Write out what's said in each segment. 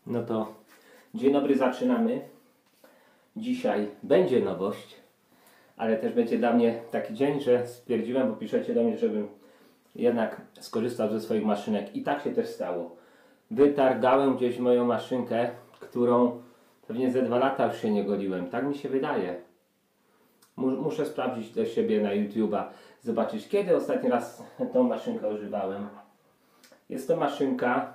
No to dzień dobry, zaczynamy. Dzisiaj będzie nowość, ale też będzie dla mnie taki dzień, że stwierdziłem, bo piszecie do mnie, żebym jednak skorzystał ze swoich maszynek. I tak się też stało. Wytargałem gdzieś moją maszynkę, którą pewnie ze 2 lata już się nie goliłem. Tak mi się wydaje. Muszę sprawdzić do siebie na YouTube'a, zobaczyć, kiedy ostatni raz tą maszynkę używałem. Jest to maszynka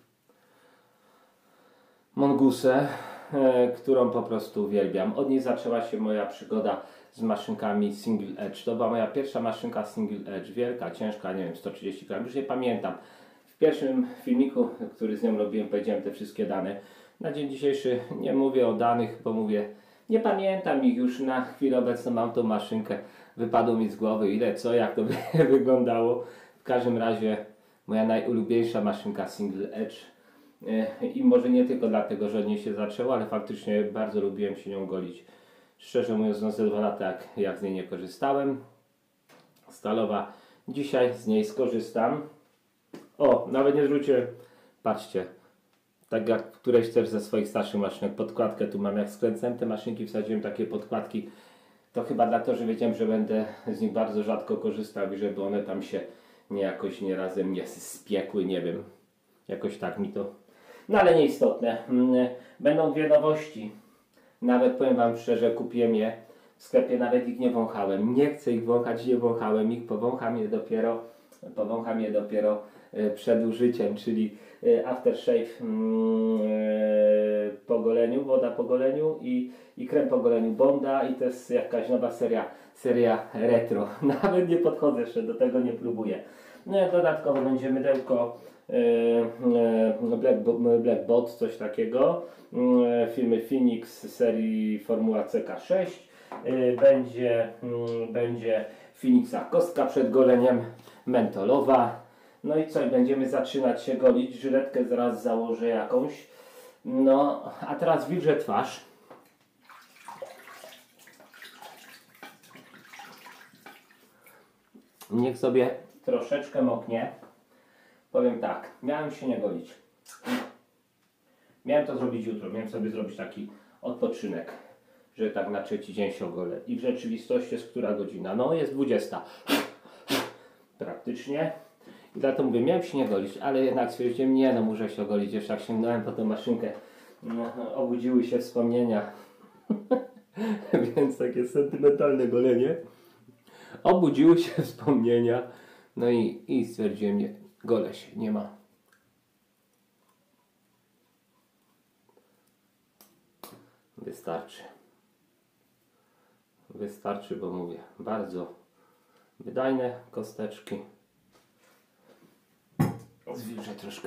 Monguse, którą po prostu uwielbiam. Od niej zaczęła się moja przygoda z maszynkami Single Edge. To była moja pierwsza maszynka Single Edge. Wielka, ciężka, nie wiem, 130 gram. Już nie pamiętam. W pierwszym filmiku, który z nią robiłem, powiedziałem te wszystkie dane. Na dzień dzisiejszy nie mówię o danych, bo mówię, nie pamiętam ich już na chwilę obecną. Mam tą maszynkę, wypadło mi z głowy ile, co, jak to by wyglądało. W każdym razie moja najulubieńsza maszynka Single Edge. I może nie tylko dlatego, że od niej się zaczęło, ale faktycznie bardzo lubiłem się nią golić. Szczerze mówiąc, no ze 2 lata jak z niej nie korzystałem. Stalowa. Dzisiaj z niej skorzystam. O, nawet nie zwróciłem. Patrzcie. Tak jak któreś też ze swoich starszych maszynek. Podkładkę tu mam. Jak skręcałem te maszynki, wsadziłem takie podkładki. To chyba dlatego, że wiedziałem, że będę z nich bardzo rzadko korzystał i żeby one tam się nie razem nie spiekły. Nie wiem. Jakoś tak mi to... No ale nieistotne. Będą 2 nowości. Nawet powiem wam szczerze, kupiłem je w sklepie, nawet ich nie wąchałem. Nie chcę ich wąchać, nie wąchałem ich. Powącham je dopiero przed użyciem, czyli aftershave po goleniu, woda po goleniu i krem po goleniu Bonda, i to jest jakaś nowa seria retro. Nawet nie podchodzę jeszcze do tego, nie próbuję. No, dodatkowo będzie mydełko Black Bot, coś takiego, firmy Phoenix z serii Formuła CK6, będzie Phoenixa kostka przed goleniem mentolowa. No i co, będziemy zaczynać się golić. Żyletkę zaraz założę jakąś. No a teraz wilżę twarz. Niech sobie troszeczkę moknie. Powiem tak, miałem się nie golić. Miałem to zrobić jutro, miałem sobie zrobić taki odpoczynek, że tak na 3. dzień się ogolę. I w rzeczywistości jest która godzina? No jest 20. Praktycznie. I dlatego mówię, miałem się nie golić, ale jednak stwierdziłem, nie no, muszę się ogolić. Jeszcze jak sięgnąłem po tę maszynkę, no, obudziły się wspomnienia. Więc takie sentymentalne golenie. Obudziły się wspomnienia. No i stwierdziłem, nie, golę się, nie ma. Wystarczy. Wystarczy, bo mówię, bardzo wydajne kosteczki. Zwilżę troszkę.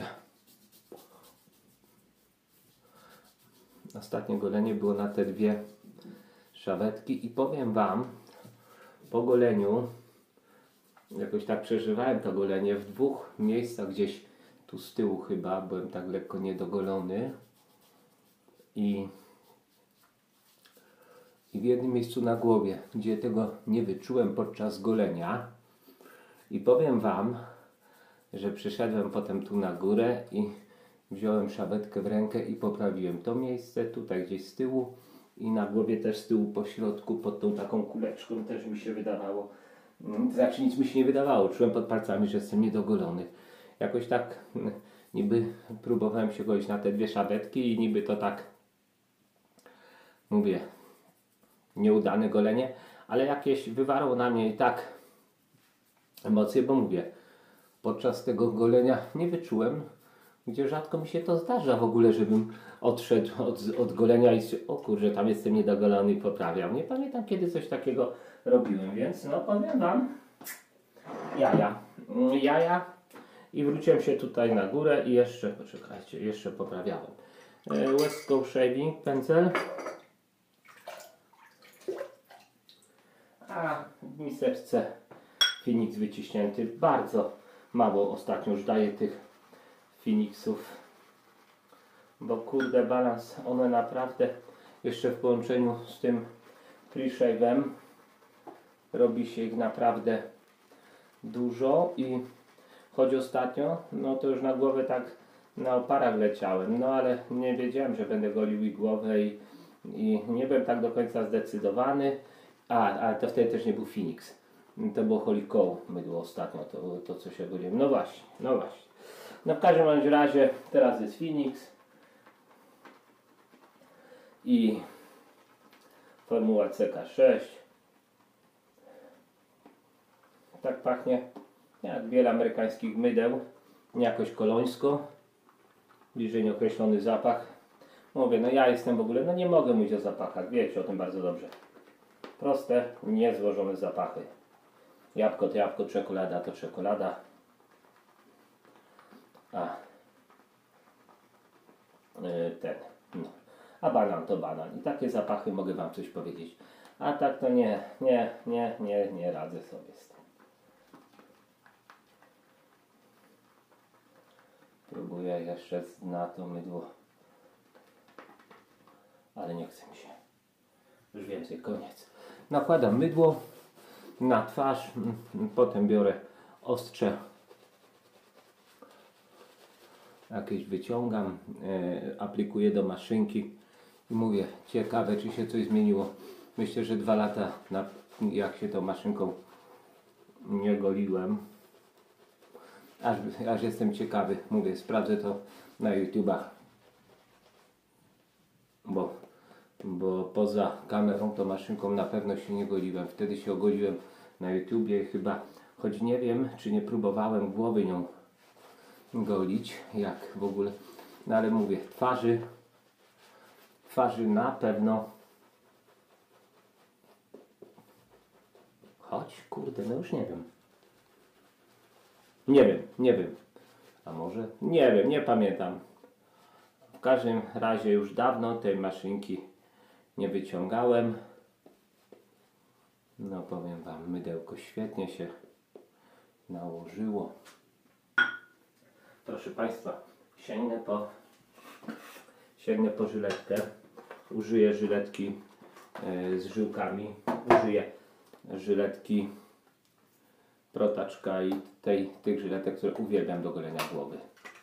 Ostatnie golenie było na te 2 szawetki i powiem wam, po goleniu jakoś tak przeżywałem to golenie w 2 miejscach, gdzieś tu z tyłu chyba, byłem tak lekko niedogolony i w jednym miejscu na głowie, gdzie tego nie wyczułem podczas golenia. I powiem wam, że przyszedłem potem tu na górę i wziąłem szawetkę w rękę i poprawiłem to miejsce, tutaj gdzieś z tyłu i na głowie też z tyłu po środku, pod tą taką kuleczką też mi się wydawało. To znaczy nic mi się nie wydawało, czułem pod palcami, że jestem niedogolony. Jakoś tak niby próbowałem się golić na te 2 szawetki i niby to tak, mówię, nieudane golenie, ale jakieś wywarło na mnie i tak emocje, bo mówię, podczas tego golenia nie wyczułem, gdzie rzadko mi się to zdarza w ogóle, żebym odszedł od golenia i o kurczę, tam jestem niedogolony i poprawiam. Nie pamiętam, kiedy coś takiego robiłem, więc no powiem wam, jaja. I wróciłem się tutaj na górę i jeszcze, poczekajcie, jeszcze poprawiałem. West Coast Shaving pędzel. A w miseczce Phoenix wyciśnięty. Bardzo mało ostatnio już daję tych Phoenixów, bo kurde, balans, one naprawdę jeszcze w połączeniu z tym pre-shave'em robi się ich naprawdę dużo i choć ostatnio, no to już na głowę tak na oparach leciałem, no ale nie wiedziałem, że będę golił i głowę i nie byłem tak do końca zdecydowany. Ale to wtedy też nie był Phoenix. To było Holy Cow mydło ostatnio, to co się goliłem. No właśnie, no właśnie. No w każdym bądź razie teraz jest Phoenix i formuła CK6. Tak pachnie jak wiele amerykańskich mydeł, nie jakoś kolońsko, bliżej nieokreślony zapach. Mówię, no ja jestem w ogóle, no nie mogę mówić o zapachach, wiecie o tym bardzo dobrze. Proste, niezłożone zapachy. Jabłko to jabłko, czekolada to czekolada. No. A banan to banan. I takie zapachy mogę wam coś powiedzieć. A tak to nie radzę sobie z tym. Próbuję jeszcze na to mydło. Ale nie chce mi się. Już więcej, koniec. Nakładam mydło na twarz. Potem biorę ostrze. Jakieś wyciągam. Aplikuję do maszynki. I mówię, ciekawe czy się coś zmieniło. Myślę, że 2 lata jak się tą maszynką nie goliłem. Aż jestem ciekawy. Mówię, sprawdzę to na YouTubach. Bo poza kamerą to maszynką na pewno się nie goliłem. Wtedy się ogoliłem na YouTubie chyba, choć nie wiem czy nie próbowałem głowy nią golić, jak w ogóle. No ale mówię, twarzy na pewno. Choć kurde, no już nie wiem. Nie wiem. A może? Nie wiem, nie pamiętam. W każdym razie już dawno tej maszynki nie wyciągałem. No powiem wam, mydełko świetnie się nałożyło. Proszę państwa, sięgnę po żyletkę. Użyję żyletki z żyłkami. Użyję żyletki Protaczka i tych żyletek, które uwielbiam do golenia głowy.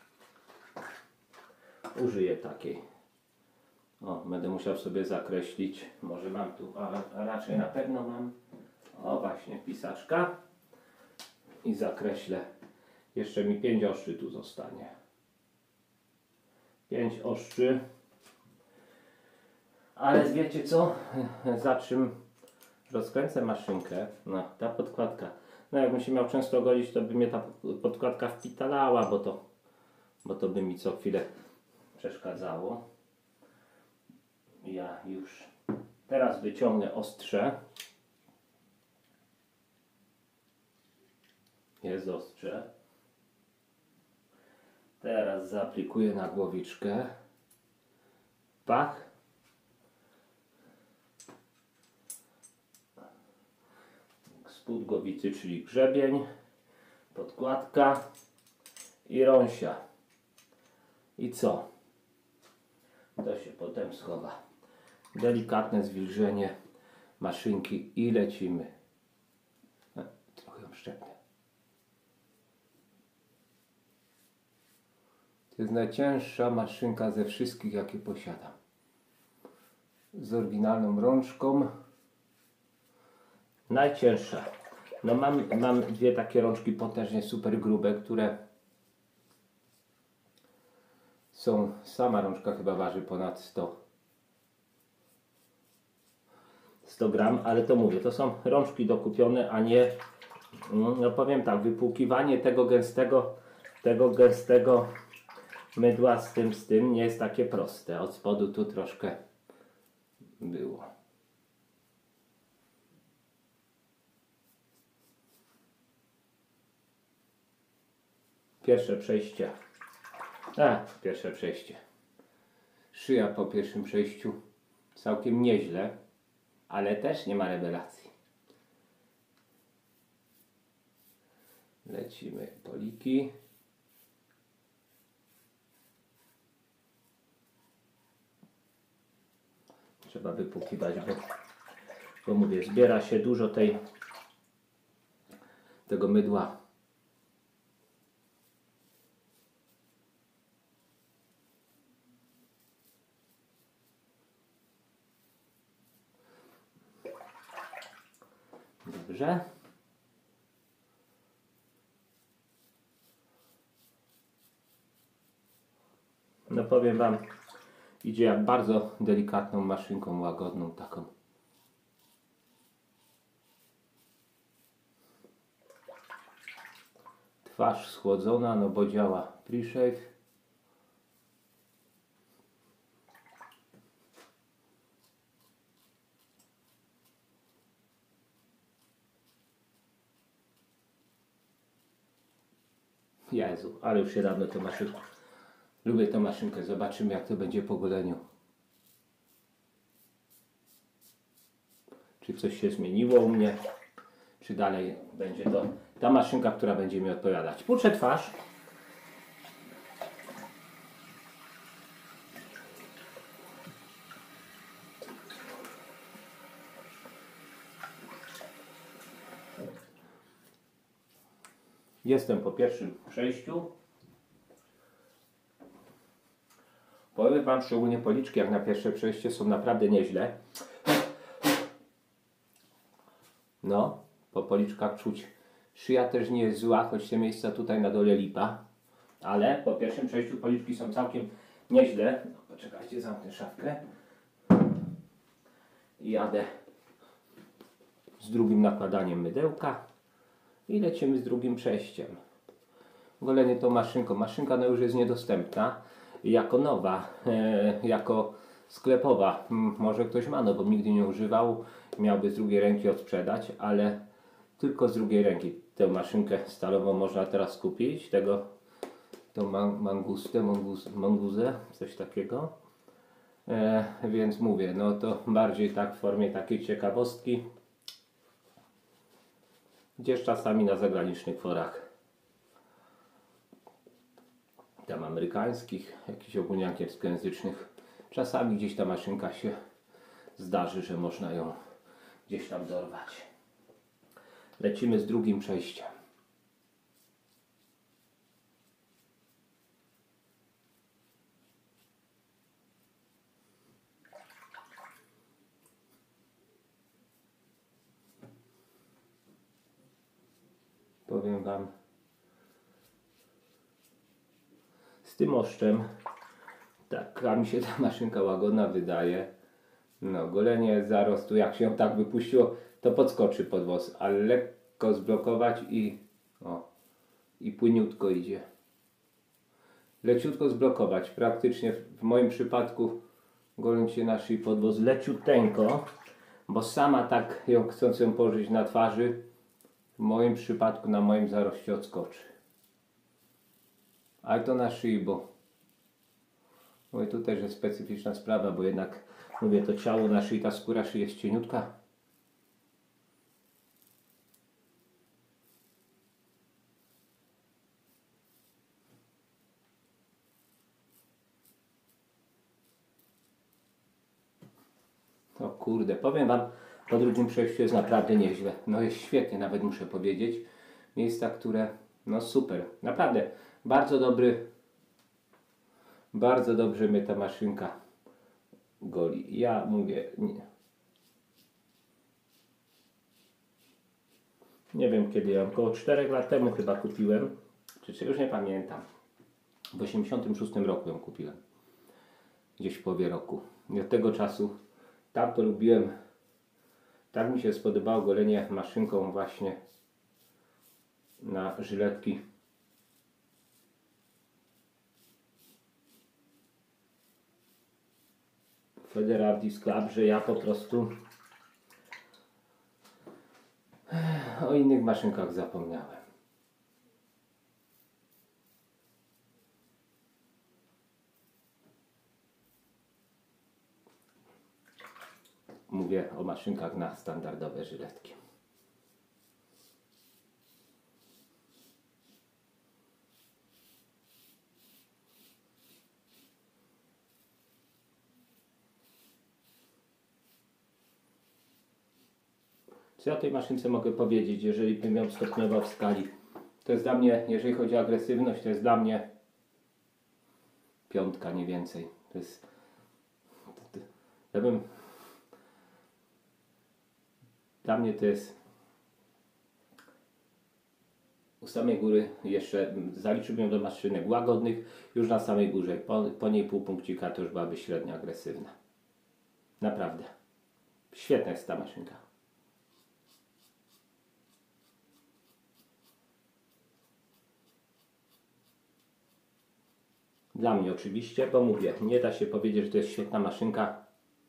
Użyję takiej. O, będę musiał sobie zakreślić. Może mam tu, a raczej na pewno mam. O, właśnie pisaczka. I zakreślę. Jeszcze mi 5 ostrzy tu zostanie. 5 ostrzy. Ale wiecie co? Za czym rozkręcę maszynkę, no ta podkładka. No jakbym się miał często golić, to by mnie ta podkładka wpitalała, bo to by mi co chwilę przeszkadzało. Ja już teraz wyciągnę ostrze. Jest ostrze. Teraz zaaplikuję na głowiczkę. Pach. Spód głowicy, czyli grzebień, podkładka i rąsia. I co? To się potem schowa. Delikatne zwilżenie maszynki i lecimy. Trochę ją szczepnę. To jest najcięższa maszynka ze wszystkich, jakie posiadam. Z oryginalną rączką. Najcięższa. No mam dwie takie rączki potężnie super grube, które są, sama rączka chyba waży ponad 100 gram, ale to mówię, to są rączki dokupione, a nie, no powiem tak, wypłukiwanie tego gęstego mydła z tym nie jest takie proste. Od spodu tu troszkę było. Pierwsze przejście. Pierwsze przejście. Szyja po pierwszym przejściu całkiem nieźle, ale też nie ma rewelacji. Lecimy poliki. Trzeba wypłukiwać, bo mówię, zbiera się dużo tego mydła Dobrze. No powiem Wam, idzie jak bardzo delikatną maszynką, łagodną taką. Twarz schłodzona, no bo działa pre-shave. Jezu, ale już się dawno tę maszynkę. Lubię tę maszynkę. Zobaczymy, jak to będzie po goleniu. Czy coś się zmieniło u mnie? Czy dalej będzie to ta maszynka, która będzie mi odpowiadać? Puczę twarz. Jestem po pierwszym przejściu. Powiem Wam, szczególnie policzki, jak na pierwsze przejście, są naprawdę nieźle. No, po policzkach czuć. Szyja też nie jest zła, choć te miejsca tutaj na dole lipa. Ale po pierwszym przejściu policzki są całkiem nieźle. No, poczekajcie, zamknę szafkę. I jadę z drugim nakładaniem mydełka. I lecimy z drugim przejściem. Golenie tą maszynką. Maszynka no już jest niedostępna. Jako nowa, jako sklepowa. Może ktoś ma, no bo nigdy nie używał. Miałby z drugiej ręki odsprzedać, ale tylko z drugiej ręki. Tę maszynkę stalową można teraz kupić. Tą manguzę, coś takiego. Więc mówię, no to bardziej tak w formie takiej ciekawostki. Gdzieś czasami na zagranicznych forach, tam amerykańskich, jakichś ogólnie angielskojęzycznych, czasami gdzieś ta maszynka się zdarzy, że można ją gdzieś tam dorwać. Lecimy z drugim przejściem. Powiem Wam, z tym oszczem taka mi się ta maszynka łagodna wydaje. No, golenie zarostu, jak się ją tak wypuściło, to podskoczy pod włos, ale lekko zblokować i płyniutko idzie. Leciutko zblokować, praktycznie w moim przypadku goleń się na szyi pod włos leciuteńko, bo sama tak ją chcąc ją położyć na twarzy, w moim przypadku na moim zaroście odskoczy. Ale to na szyi, bo mówię, tu też jest specyficzna sprawa, bo jednak mówię, to ciało na szyi, ta skóra szyi jest cieniutka. O kurde, powiem Wam, po drugim przejściu jest naprawdę nieźle. No jest świetnie, nawet muszę powiedzieć. Miejsca, które, no super, naprawdę, bardzo dobrze mnie ta maszynka goli. Ja mówię, nie wiem kiedy ją, około 4 lat temu chyba kupiłem, czy już nie pamiętam. W 86 roku ją kupiłem. Gdzieś w połowie roku. I od tego czasu tak to lubiłem. Tak mi się spodobało golenie maszynką właśnie na żyletki. Federal Disc Club, że ja po prostu o innych maszynkach zapomniałem. Mówię o maszynkach na standardowe żyletki. Co ja o tej maszynce mogę powiedzieć, jeżeli bym ją stopniował w skali? To jest dla mnie, jeżeli chodzi o agresywność, to jest dla mnie 5, nie więcej. To jest... Dla mnie to jest U samej góry jeszcze zaliczyłbym do maszynek łagodnych, już na samej górze, po niej pół punkcika to już byłaby średnio agresywna. Naprawdę. Świetna jest ta maszynka. Dla mnie oczywiście, bo mówię, nie da się powiedzieć, że to jest świetna maszynka.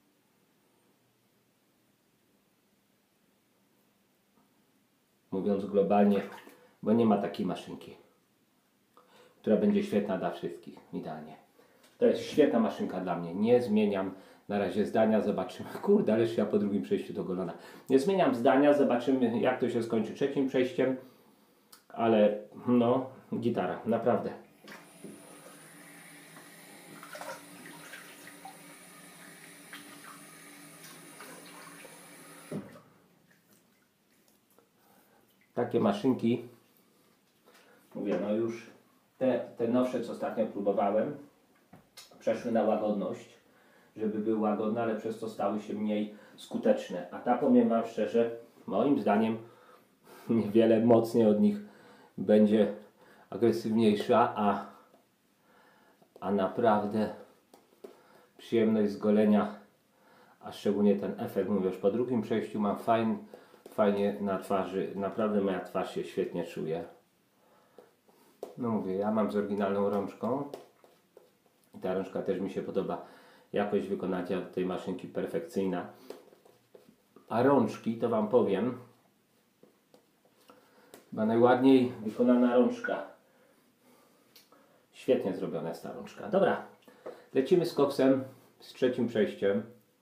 Mówiąc globalnie, bo nie ma takiej maszynki, która będzie świetna dla wszystkich, idealnie. To jest świetna maszynka dla mnie. Nie zmieniam na razie zdania, zobaczymy. Kurde, ależ ja po drugim przejściu do golona. Nie zmieniam zdania, zobaczymy jak to się skończy trzecim przejściem. Ale no, gitara, naprawdę. Takie maszynki, mówię, no już te nowsze, co ostatnio próbowałem, przeszły na łagodność, żeby były łagodne, ale przez to stały się mniej skuteczne. A ta, powiem wam szczerze, moim zdaniem niewiele mocniej od nich będzie agresywniejsza, a naprawdę przyjemność z golenia, a szczególnie ten efekt, mówię, już po drugim przejściu mam fajnie na twarzy, naprawdę moja twarz się świetnie czuje. No mówię, ja mam z oryginalną rączką i ta rączka też mi się podoba. Jakość wykonania tej maszynki perfekcyjna. A rączki, to wam powiem, chyba najładniej wykonana rączka. Świetnie zrobiona jest ta rączka. Dobra, lecimy z koksem, z trzecim przejściem.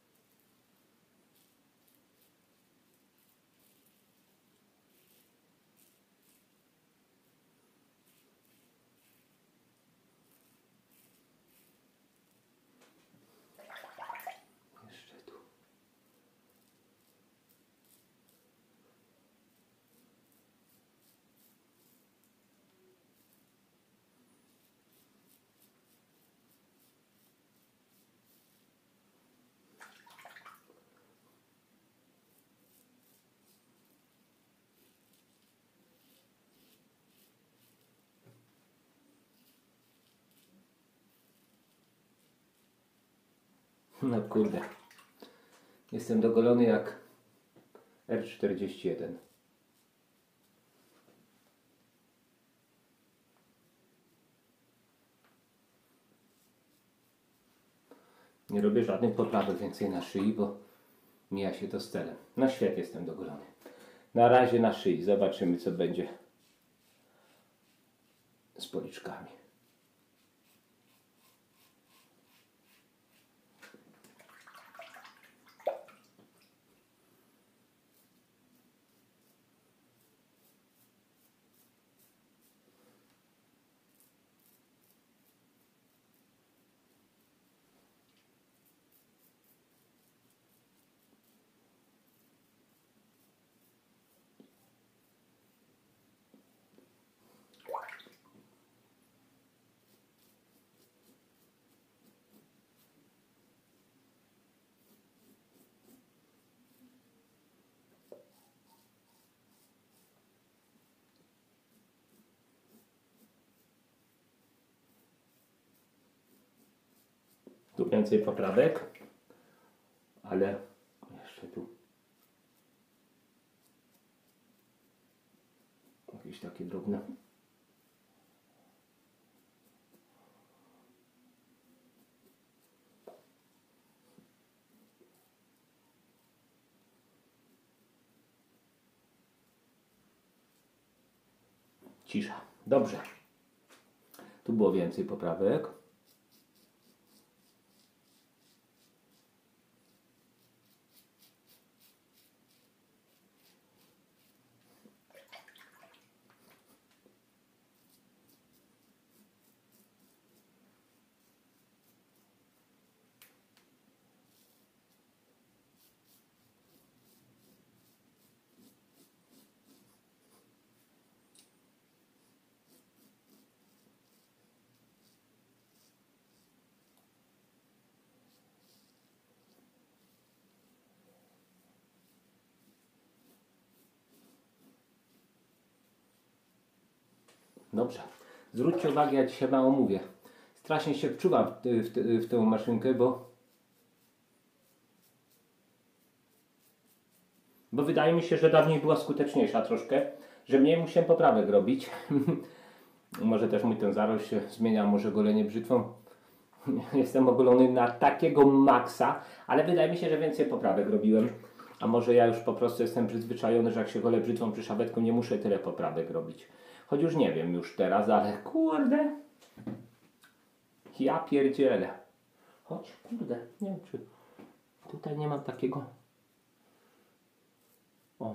Jeszcze tu. No kurde, jestem dogolony jak R41. Nie robię żadnych poprawek więcej na szyi, bo mija się to z celem. No świetnie, jestem dogolony. Na razie na szyi, zobaczymy co będzie z policzkami. Tu więcej poprawek, ale jeszcze tu jakieś takie drobne. Cisza. Dobrze. Tu było więcej poprawek. Dobrze. Zwróćcie uwagę, ja dzisiaj mało mówię. Strasznie się wczuwam w tę maszynkę, bo wydaje mi się, że dawniej była skuteczniejsza troszkę, że mniej musiałem poprawek robić. Może też mój ten zarost się zmienia, może golenie brzytwą. Jestem ogolony na takiego maksa, ale wydaje mi się, że więcej poprawek robiłem. A może ja już po prostu jestem przyzwyczajony, że jak się golę brzytwą czy szawetką, nie muszę tyle poprawek robić. Choć już nie wiem już teraz, ale kurde. Ja pierdzielę. Choć kurde, nie wiem czy tutaj nie mam takiego. O.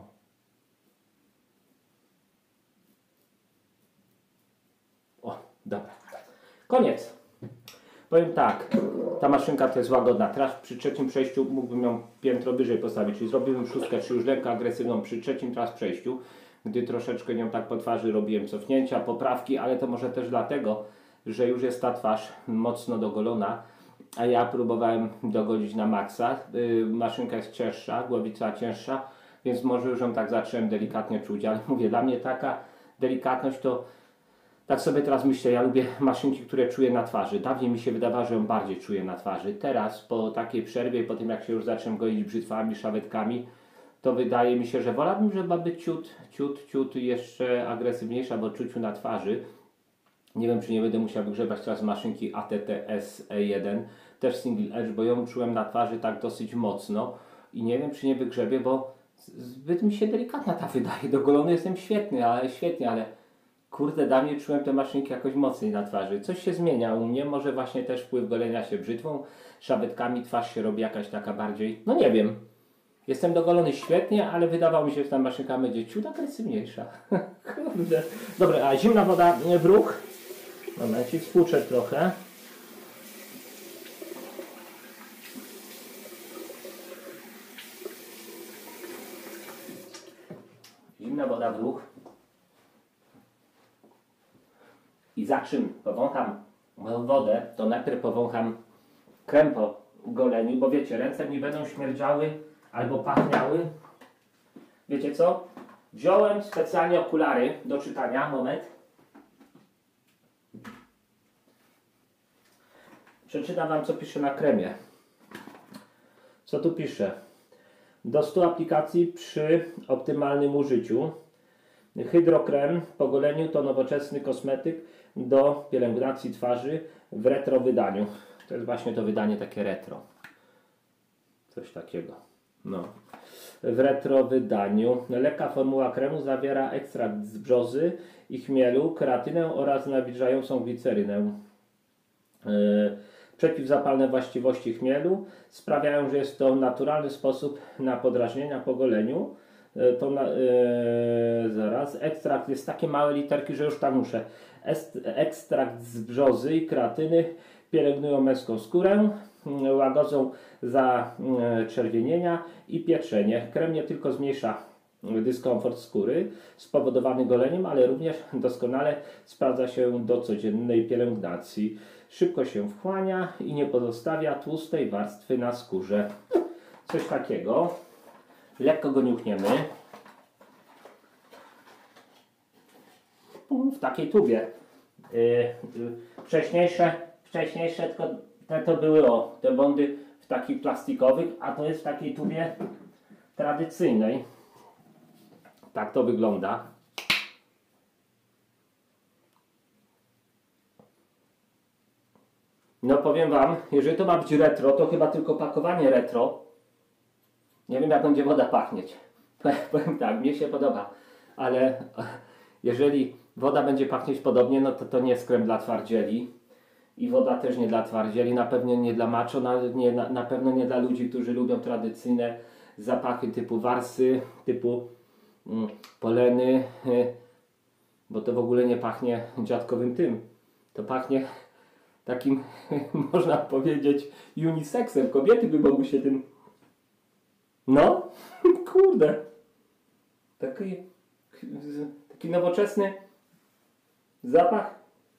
O, dobra. Koniec. Powiem tak, ta maszynka to jest łagodna. Teraz przy trzecim przejściu mógłbym ją piętro wyżej postawić, czyli zrobiłem szóstkę, czy już lekko agresywną przy trzecim teraz przejściu, gdy troszeczkę nią tak po twarzy robiłem cofnięcia, poprawki, ale to może też dlatego, że już jest ta twarz mocno dogolona, a ja próbowałem dogolić na maksa. Maszynka jest cięższa, głowica cięższa, więc może już ją tak zacząłem delikatnie czuć, ale mówię, dla mnie taka delikatność to tak sobie teraz myślę, ja lubię maszynki, które czuję na twarzy. Dawniej mi się wydawało, że ją bardziej czuję na twarzy. Teraz po takiej przerwie, po tym jak się już zacząłem goić brzytwami, szawetkami, to wydaje mi się, że wolałbym, żeby być ciut jeszcze agresywniejsza, bo czuciu na twarzy. Nie wiem, czy nie będę musiał wygrzewać teraz maszynki ATTS E1, też single edge, bo ją czułem na twarzy tak dosyć mocno i nie wiem, czy nie wygrzebię, bo zbyt mi się delikatna ta wydaje. Dogolony jestem świetnie, ale kurde, dawniej czułem te maszynki jakoś mocniej na twarzy. Coś się zmienia u mnie, może właśnie też wpływ golenia się brzytwą, szawetkami twarz się robi jakaś taka bardziej, no nie wiem. Jestem dogolony świetnie, ale wydawało mi się, że ta maszynka będzie ciut agresywniejsza. Kurde. Dobra, a zimna woda w ruch. Momencik, spłuczę trochę. Zimna woda w ruch. I za czym powącham wodę, to najpierw powącham krem po goleniu, bo wiecie, ręce mi będą śmierdziały albo pachniały. Wiecie co? Wziąłem specjalnie okulary do czytania. Moment. Przeczytam wam, co pisze na kremie. Co tu pisze? Do 100 aplikacji przy optymalnym użyciu. Hydrokrem po goleniu to nowoczesny kosmetyk do pielęgnacji twarzy w retro wydaniu. To jest właśnie to wydanie takie retro. Coś takiego. No. W retro wydaniu. Lekka formuła kremu zawiera ekstrakt z brzozy i chmielu, keratynę oraz nawilżającą glicerynę. Przeciwzapalne właściwości chmielu sprawiają, że jest to naturalny sposób na podrażnienia po goleniu. Zaraz. Ekstrakt jest takie małe literki, że już tam muszę. Ekstrakt z brzozy i kreatyny pielęgnują męską skórę, łagodzą zaczerwienienia i pieczenie. Krem nie tylko zmniejsza dyskomfort skóry spowodowany goleniem, ale również doskonale sprawdza się do codziennej pielęgnacji. Szybko się wchłania i nie pozostawia tłustej warstwy na skórze. Coś takiego. Lekko go niuchniemy. W takiej tubie. Wcześniejsze to były te bondy w takich plastikowych, a to jest w takiej tubie tradycyjnej. Tak to wygląda. No powiem wam, jeżeli to ma być retro, to chyba tylko pakowanie retro. Nie wiem, jak będzie woda pachnieć. Powiem tak, mnie się podoba, ale jeżeli woda będzie pachnieć podobnie, no to nie jest krem dla twardzieli. I woda też nie dla twardzieli, na pewno nie dla macho, na pewno nie dla ludzi, którzy lubią tradycyjne zapachy typu warsy, typu poleny, bo to w ogóle nie pachnie dziadkowym tym. To pachnie takim, można powiedzieć, unisexem. Kobiety by mogły się tym... No, kurde. Taki nowoczesny zapach.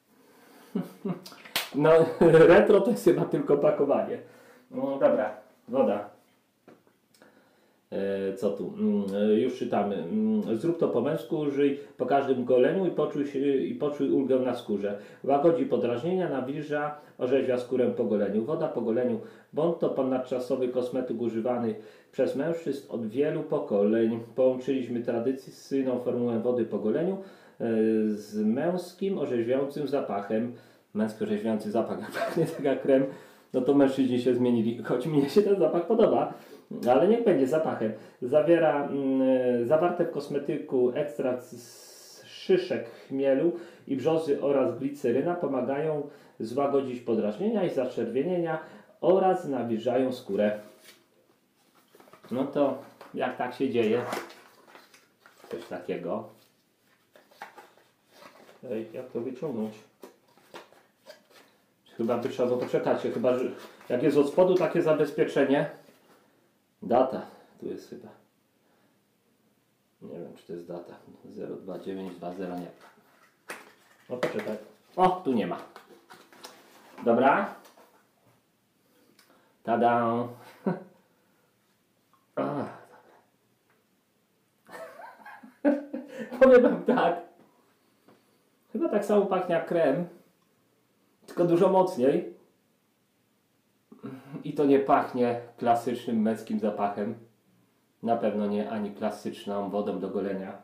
No, retro to jest chyba tylko pakowanie. No dobra, woda. Co tu? Już czytamy. Zrób to po męsku, użyj po każdym goleniu i poczuj ulgę na skórze. Łagodzi podrażnienia, nawilża, orzeźwia skórę po goleniu. Woda po goleniu. Bądź to ponadczasowy kosmetyk używany przez mężczyzn od wielu pokoleń. Połączyliśmy tradycyjną formułę wody po goleniu z męskim orzeźwiającym zapachem. Męski orzeźwiający zapach, jak pachnie taka krem, no to mężczyźni się zmienili, choć mnie się ten zapach podoba. Ale niech będzie zapachem. Zawiera zawarte w kosmetyku ekstrakt z szyszek chmielu i brzozy oraz gliceryna pomagają złagodzić podrażnienia i zaczerwienienia oraz nawilżają skórę. No to jak tak się dzieje, coś takiego. Ej, jak to wyciągnąć? Chyba by trzeba było poczekać, chyba że jak jest od spodu takie zabezpieczenie. Data, tu jest chyba. Nie wiem, czy to jest data. 02920, nie. No poczekaj. O, tu nie ma. Dobra. Tada. Powiem wam tak. Chyba tak samo pachnie jak krem. Tylko dużo mocniej. I to nie pachnie klasycznym męskim zapachem. Na pewno nie ani klasyczną wodą do golenia.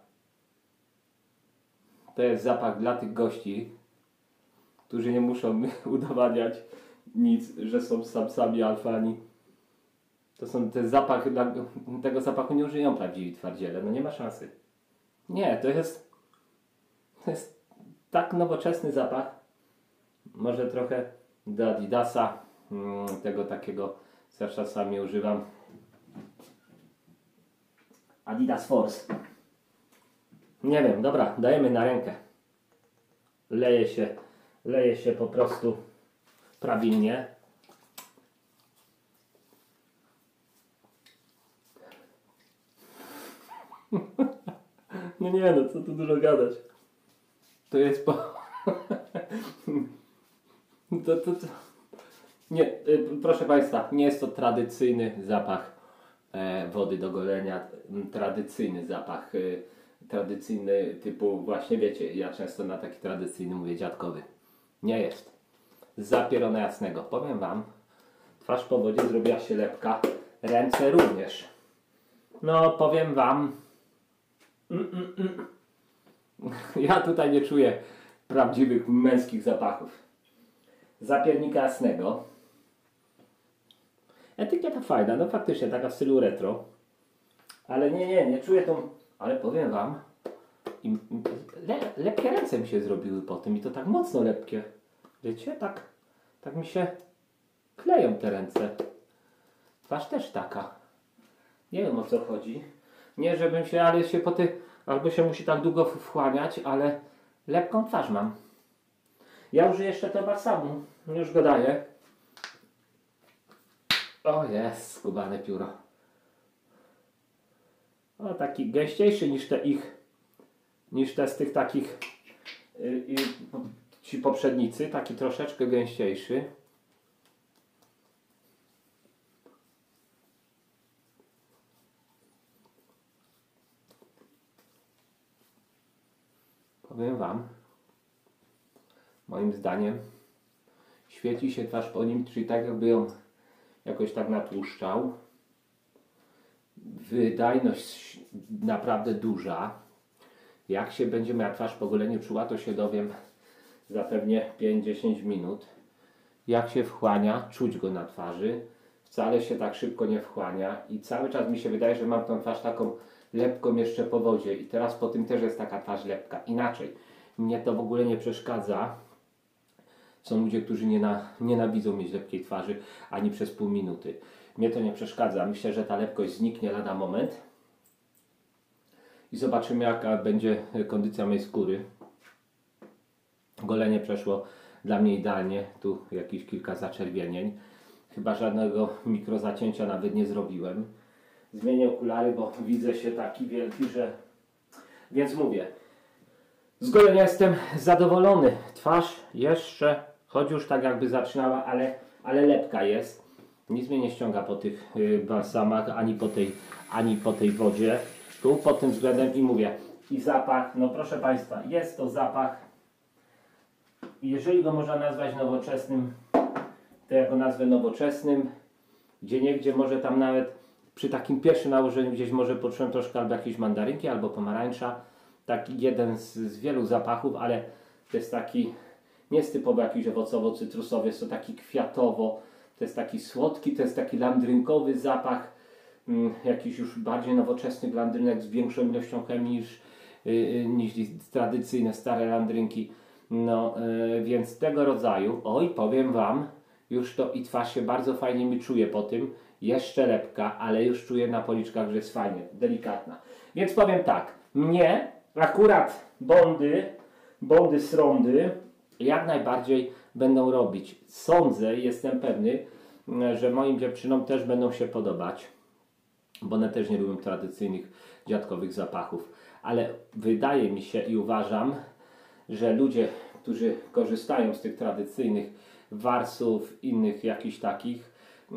To jest zapach dla tych gości, którzy nie muszą udowadniać nic, że są samcami alfani. To są te zapachy, tego zapachu nie użyją prawdziwi twardziele. No nie ma szansy. Nie, to jest tak nowoczesny zapach. Może trochę do Adidasa. Tego takiego, co czasami używam. Adidas Force. Nie wiem, dobra, dajemy na rękę. Leje się po prostu prawilnie. No nie no, co tu dużo gadać. To jest po... Nie, proszę Państwa, nie jest to tradycyjny zapach wody do golenia, tradycyjny zapach, tradycyjny typu, właśnie wiecie, ja często na taki tradycyjny mówię dziadkowy. Nie jest. Z zapierona jasnego. Powiem Wam, twarz po wodzie zrobiła się lepka, ręce również. No, powiem Wam, ja tutaj nie czuję prawdziwych męskich zapachów. Zapiernika jasnego. Etykieta fajna, no faktycznie taka w stylu retro. Ale nie czuję tą... Ale powiem Wam, lepkie ręce mi się zrobiły po tym i to tak mocno lepkie. Wiecie, tak mi się kleją te ręce. Twarz też taka. Nie wiem o co chodzi. Nie żebym się, ale się po tych... Albo się musi tak długo wchłaniać, ale lepką twarz mam. Ja użyję jeszcze to balsamu. Już go daję. O jest, skubane pióro. O, taki gęściejszy niż te z tych takich ci poprzednicy. Taki troszeczkę gęściejszy. Powiem Wam, moim zdaniem świeci się twarz po nim, czyli tak jakby ją jakoś tak natłuszczał. Wydajność naprawdę duża. Jak się będzie moja twarz po goleniu czuła, to się dowiem zapewne 5-10 minut. Jak się wchłania, czuć go na twarzy. Wcale się tak szybko nie wchłania i cały czas mi się wydaje, że mam tą twarz taką lepką jeszcze po wodzie i teraz po tym też jest taka twarz lepka. Inaczej, mnie to w ogóle nie przeszkadza. Są ludzie, którzy nienawidzą mieć lepkiej twarzy ani przez pół minuty. Mnie to nie przeszkadza. Myślę, że ta lepkość zniknie lada moment. I zobaczymy, jaka będzie kondycja mojej skóry. Golenie przeszło dla mnie idealnie. Tu jakieś kilka zaczerwienień. Chyba żadnego mikrozacięcia nawet nie zrobiłem. Zmienię okulary, bo widzę się taki wielki, że... Więc mówię. Z golenia jestem zadowolony. Twarz jeszcze, choć już tak jakby zaczynała, ale lepka jest. Nic mnie nie ściąga po tych balsamach, ani po tej wodzie. Tu pod tym względem i mówię. I zapach, no proszę Państwa, jest to zapach, jeżeli go można nazwać nowoczesnym, to ja go nazwę nowoczesnym. Gdzieniegdzie może tam nawet przy takim pierwszym nałożeniu gdzieś może poczułem troszkę albo jakieś mandarynki, albo pomarańcza. Taki jeden z wielu zapachów, ale to jest taki, nie jest typowo jakiś owocowo-cytrusowy, jest to taki kwiatowo, to jest taki słodki, to jest taki landrynkowy zapach, jakiś już bardziej nowoczesny landrynek z większą ilością chemii niż tradycyjne stare landrynki. No więc tego rodzaju, oj powiem Wam, już to i twarz się bardzo fajnie mi czuje po tym, jeszcze lepka, ale już czuję na policzkach, że jest fajnie, delikatna. Więc powiem tak, mnie akurat bondy z rondy jak najbardziej będą robić. Sądzę, jestem pewny, że moim dziewczynom też będą się podobać, bo one też nie lubią tradycyjnych dziadkowych zapachów. Ale wydaje mi się i uważam, że ludzie, którzy korzystają z tych tradycyjnych warsów, innych jakichś takich,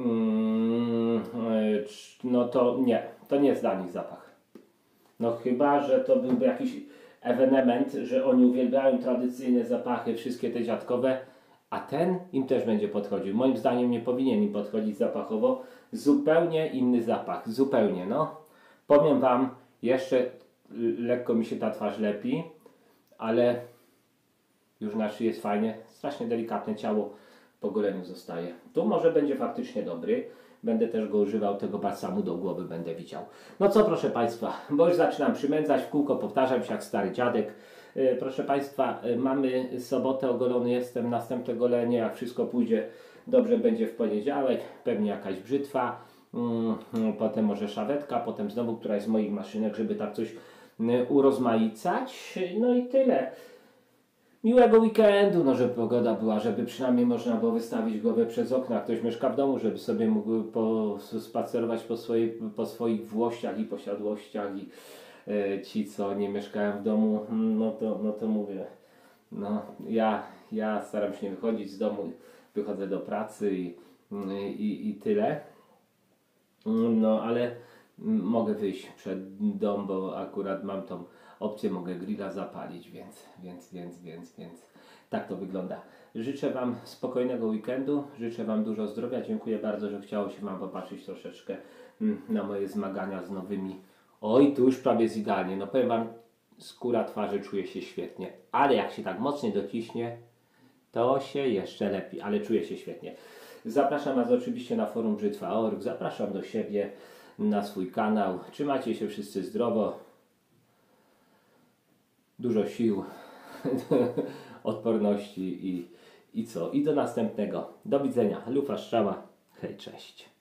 no to nie jest dla nich zapach. No chyba, że to byłby jakiś ewenement, że oni uwielbiają tradycyjne zapachy, wszystkie te dziadkowe, a ten im też będzie podchodził. Moim zdaniem nie powinien im podchodzić zapachowo. Zupełnie inny zapach, zupełnie, no. Powiem Wam, jeszcze lekko mi się ta twarz lepi, ale już na szyi jest fajnie, strasznie delikatne ciało po goleniu zostaje. Tu może będzie faktycznie dobry. Będę też go używał, tego balsamu do głowy będę widział. No co proszę Państwa, bo już zaczynam przymędzać, w kółko powtarzam się jak stary dziadek. Proszę Państwa, mamy sobotę, ogolony jestem, następne golenie, jak wszystko pójdzie dobrze, będzie w poniedziałek, pewnie jakaś brzytwa, potem może szawetka, potem znowu któraś z moich maszynek, żeby tak coś urozmaicać. No i tyle. Miłego weekendu, no żeby pogoda była, żeby przynajmniej można było wystawić głowę przez okno, jak ktoś mieszka w domu, żeby sobie mógł spacerować po swoich włościach i posiadłościach i ci, co nie mieszkają w domu, no to mówię, no ja staram się nie wychodzić z domu, wychodzę do pracy i tyle, no ale mogę wyjść przed dom, bo akurat mam tą opcję, mogę grilla zapalić, więc tak to wygląda. Życzę Wam spokojnego weekendu, życzę Wam dużo zdrowia, dziękuję bardzo, że chciało się Wam popatrzeć troszeczkę na moje zmagania z nowymi. Oj, tu już prawie jest idealnie, no powiem Wam, skóra twarzy czuje się świetnie, ale jak się tak mocniej dociśnie, to się jeszcze lepiej, ale czuje się świetnie. Zapraszam Was oczywiście na forum brzytwa.org, zapraszam do siebie, na swój kanał. Trzymajcie się wszyscy zdrowo. Dużo sił, odporności i co? I do następnego. Do widzenia. Lufa Strzała. Hej, cześć.